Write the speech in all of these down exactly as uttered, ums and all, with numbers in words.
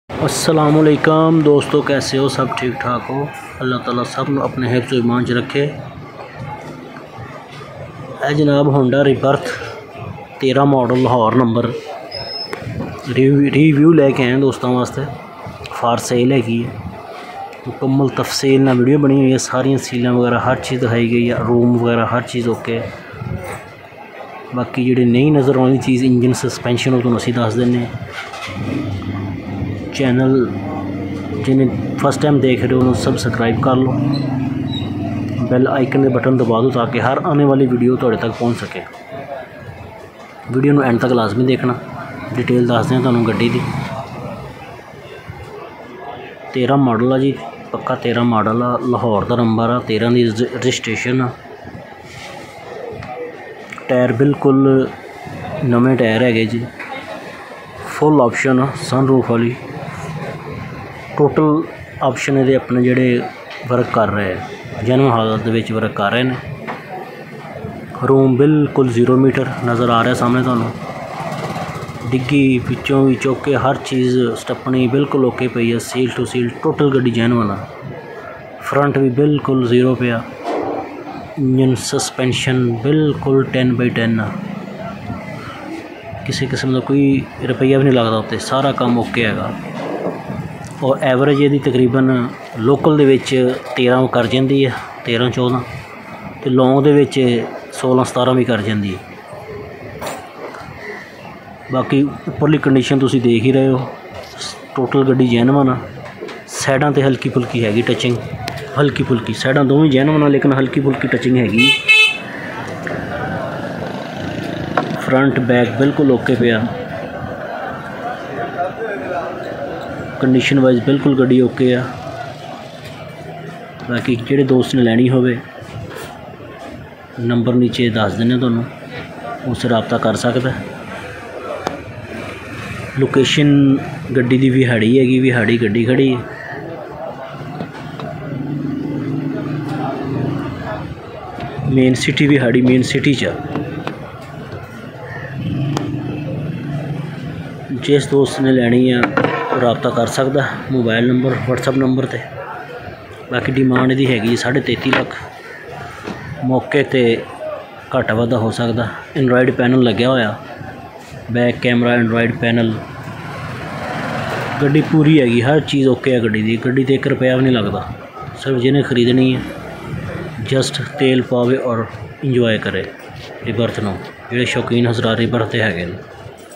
अस्सलामुअलैकुम दोस्तों, कैसे हो? सब ठीक ठाक हो? अल्लाह ताला सब अपने हिफ्ज़ व ईमान च रखे। है जनाब होंडा रिबर्थ तेरह मॉडल लाहौर नंबर रिव्यू लेके आए दोस्तों वास्ते। फार सेल हैगी है, मुकम्मल तफसील ना वीडियो बनी हुई है। सारियां सीलें वगैरह हर चीज़ दिखाई गई है, रूम वगैरह हर चीज़ ओके। बाकी जी नहीं नज़र आने चीज़ इंजन सस्पेंशन तो असी दस दें। चैनल जिन्हें फर्स्ट टाइम देख रहे हो उन्हें सब्सक्राइब कर लो, बेल आइकन के बटन दबा दो ताकि हर आने वाली वीडियो थोड़े तक पहुंच सके। वीडियो में एंड तक लाजमी देखना। डिटेल दस दें तुहानू गड्डी दी। तेरह मॉडल है जी, पक्का तेरह मॉडल आ, लाहौर का नंबर आ, तेरह की रजिस्ट्रेशन आ। टायर बिल्कुल नवे टायर है जी, फुल ऑप्शन आ, सन रूफ वाली। टोटल ऑप्शन ये अपने जोड़े वर्क कर रहे हैं, जन्म हालत में वर्क कर रहे हैं। रूम बिल्कुल जीरो मीटर नज़र आ रहा है सामने तुहानू। डिग्गी पिछों भी चौके हर चीज़ स्टपनी बिल्कुल ओके पई है। सील टू सील टोटल गड्डी जैनवन आ। फ्रंट भी बिल्कुल जीरो पे आ। इंजन सस्पेंशन बिल्कुल टेन बाई टेन आ। किसी किस्म का कोई रुपया भी नहीं लगता उत्ते, सारा काम ओके है। और एवरेज ये तकरीबन लोकल दे विच तेरह कर जाती है, तेरह चौदह, तो लॉन्ग दे विच सोलह सतारह भी कर जाती है। बाकी उपरली कंडीशन तुसी देख ही रहे हो, टोटल गड्डी जैनवन आ। साइडां ते हल्की फुल्की हैगी टचिंग, हल्की फुल्की साइडां दोवें जैनवन आ, लेकिन हल्की फुल्की टचिंग हैगी। फ्रंट बैक बिल्कुल ओके पे आ। कंडीशन वाइज बिल्कुल गड्डी ओके आ। बाकी जेडे दोस्त ने लैनी होवे नंबर नीचे दस देने तुहानू, उससे रबता कर सकता है। लोकेशन गड्डी दी विहाड़ी हैगी, विहाड़ी गड्डी खड़ी है। Main city Vehari main city च। जिस दोस्त ने लैनी है रबता कर सकता है मोबाइल नंबर व्हाट्सअप नंबर ते। बाकी डिमांड दी हैगी साढ़े तेती लख, मौके ते घट वाधा हो सकता। एंड्रॉयड पैनल लग्या होया, बैक कैमरा एंड्रॉयड पैनल, गड्डी पूरी हैगी, हर चीज़ ओके है गड्डी दी। गड्डी ते एक रुपया भी नहीं लगता। सिर्फ जिन्हें खरीदनी है जस्ट तेल पावे और इंजॉय करे रिबर्थ नूं। जिहड़े शौकीन हज़रात रिबर्थ ते हैगे ने।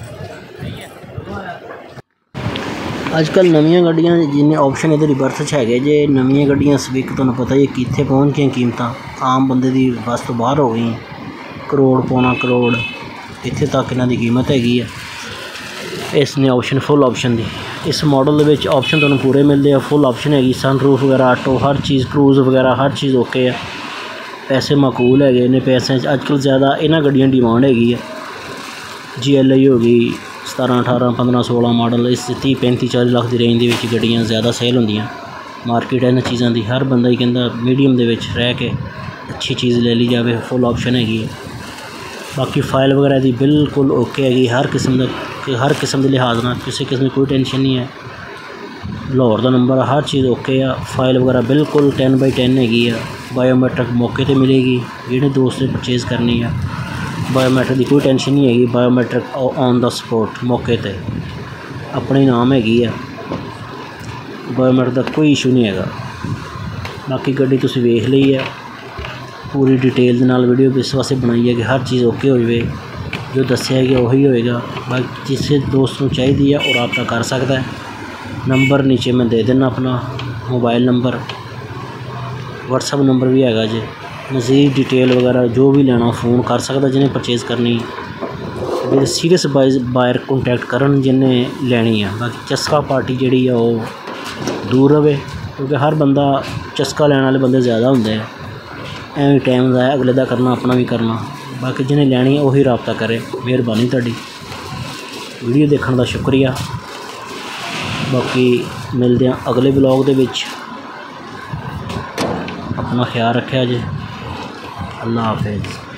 अजकल नवीं गड्डियां जिन्ने ऑप्शन ये रिबर्थ च है जे, नवीं गड्डियां स्विक तुहानू पता ही कित्थे पहुँच गई कीमत आम बंदे दी बस तो बाहर हो गई। करोड़ पौना करोड़ इत्थे तक इन्हां दी कीमत हैगी है। इसने ऑप्शन फुल ऑप्शन दी इस मॉडल दे विच ऑप्शन तुहानू पूरे मिलते हैं। फुल ऑप्शन हैगी, सन रूफ वगैरह ऑटो हर चीज़, क्रूज़ वगैरह हर चीज़ ओके है। पैसे माकूल है, इन्ने पैसे अजकल ज़्यादा इन्हां गड्डियां डिमांड हैगी है। जी एल आई हो गई सतारह अठारह पंद्रह सोलह मॉडल, इस तीह पैंती चाली लाख की रेंज के गड्डियां ज़्यादा सेल होंदियां। मार्केट है इन चीज़ों की, हर बंदा ही कहता मीडियम दे विच रह के अच्छी चीज़ ले ली जाए। फुल ऑप्शन हैगी है। बाकी फाइल वगैरह की बिल्कुल ओके हैगी, हर किस्म का हर किस्म के लिहाज ना किसी किस्म की कोई टेंशन नहीं है। लाहौर का नंबर हर चीज़ ओके आ। फाइल वगैरह बिल्कुल टेन बाई टेन हैगी है। बायोमैट्रिक मौके पर मिलेगी, जिहड़े दोस्त ने परचेज़ करनी है। बायोमैट्रिक की कोई टेंशन नहीं हैगी, बायोमैट्रिक ऑन द स्पॉट मौके ते अपने नाम हैगी है। बायोमैट्रिक का कोई इशू नहीं है। बाकी गड्डी तुसीं वेख ली है, पूरी डिटेल दे नाल वीडियो इस वास्ते बनाई है कि हर चीज़ ओके हो जाए, जो दस्सिया गया वही होएगा। बाकी जिस दोस्त को चाहिए है वो रब्ता कर सकता है। नंबर नीचे मैं दे देना अपना मोबाइल नंबर, व्हाट्सअप नंबर भी हैगा जी। मज़ीद डिटेल वगैरह जो भी लेना फ़ोन कर सकता जिन्हें परचेज़ करनी। मेरे सीरियस बाइज बायर कॉन्टैक्ट करन जिन्हें लैनी है। बाकी चस्का पार्टी जी है वो दूर रहे, क्योंकि हर बंदा चस्का लैने वाले बंदे ज़्यादा होंगे। एवं टाइम ज़ाया अगले का करना अपना भी करना। बाकी जिन्हें लैनी है वही रब्ता करे। मेहरबानी तुहाडी। वीडियो देखने का शुक्रिया। बाकी मिलते हैं अगले ब्लॉग दे विच। अपना ख्याल रखा जी। अल्लाह हाफिज़।